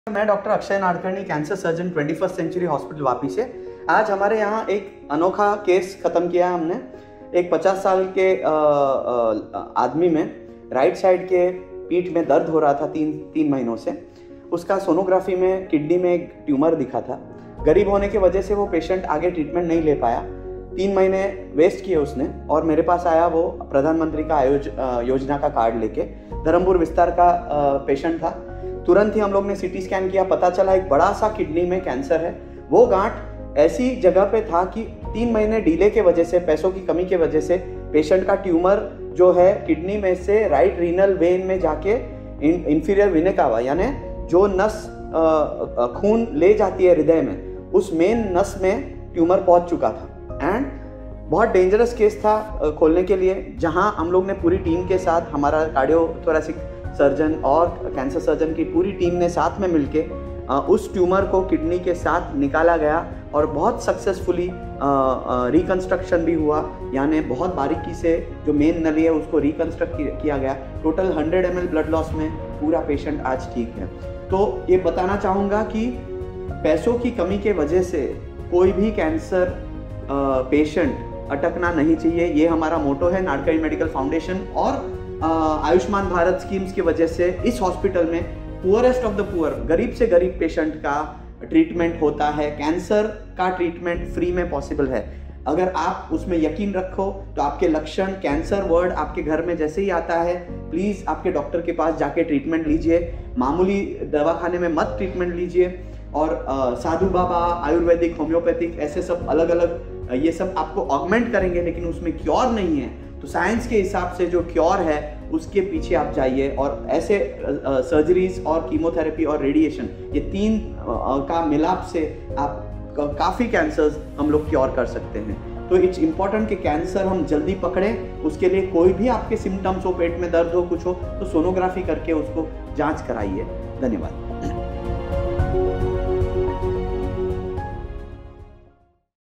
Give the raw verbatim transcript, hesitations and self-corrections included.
मैं doctor Akshay Nadkarni, cancer surgeon twenty first century hospital Vapi से। आज हमारे यहाँ एक अनोखा केस ख़त्म किया है हमने। एक पचास साल के आदमी में राइट साइड के पीठ में दर्द हो रहा था तीन तीन महीनों से। उसका सोनोग्राफी में किडनी में एक ट्यूमर दिखा था। गरीब होने की वजह से वो पेशेंट आगे ट्रीटमेंट नहीं ले पाया। तीन महीने वेस्ट किए उसने और मेरे पास आया। वो प्रधानमंत्री का आयोज योजना का कार्ड लेके धर्मपुर विस्तार का पेशेंट था। तुरंत ही हम लोग ने सीटी स्कैन किया, पता चला एक बड़ा सा किडनी में कैंसर है। वो गांठ ऐसी जगह पे था कि तीन महीने डिले के वजह से, पैसों की कमी के वजह से पेशेंट का ट्यूमर जो है किडनी में से राइट रीनल वेन में जाके इंफीरियर वेना कावा यानी जो नस खून ले जाती है हृदय में, उस मेन नस में ट्यूमर पहुंच चुका था। एंड बहुत डेंजरस केस था खोलने के लिए, जहां हम लोग ने पूरी टीम के साथ, हमारा कार्डियोथोरेसिक सर्जन और कैंसर सर्जन की पूरी टीम ने साथ में मिलके उस ट्यूमर को किडनी के साथ निकाला गया और बहुत सक्सेसफुली रिकंस्ट्रक्शन भी हुआ। यानी बहुत बारीकी से जो मेन नली है उसको रिकंस्ट्रक्ट किया गया। Total hundred M L blood loss में पूरा पेशेंट आज ठीक है। तो ये बताना चाहूँगा कि पैसों की कमी के वजह से कोई भी कैंसर पेशेंट अटकना नहीं चाहिए। ये हमारा मोटो है नाडकर्णी मेडिकल फाउंडेशन और आयुष्मान भारत स्कीम्स की वजह से इस हॉस्पिटल में पुअरेस्ट ऑफ द पुअर, गरीब से गरीब पेशेंट का ट्रीटमेंट होता है। कैंसर का ट्रीटमेंट फ्री में पॉसिबल है। अगर आप उसमें यकीन रखो तो आपके लक्षण, कैंसर वर्ड आपके घर में जैसे ही आता है, प्लीज़ आपके डॉक्टर के पास जाके ट्रीटमेंट लीजिए। मामूली दवाखाने में मत ट्रीटमेंट लीजिए। और आ, साधु बाबा, आयुर्वेदिक, होम्योपैथिक, ऐसे सब अलग अलग ये सब आपको ऑगमेंट करेंगे, लेकिन उसमें क्योर नहीं है। तो साइंस के हिसाब से जो क्योर है उसके पीछे आप जाइए। और ऐसे सर्जरीज और कीमोथेरेपी और रेडिएशन, ये तीन का मिलाप से आप काफ़ी कैंसर्स हम लोग क्योर कर सकते हैं। तो इट्स इम्पॉर्टेंट कि कैंसर हम जल्दी पकड़ें। उसके लिए कोई भी आपके सिम्टम्स हो, पेट में दर्द हो, कुछ हो, तो सोनोग्राफी करके उसको जांच कराइए। धन्यवाद।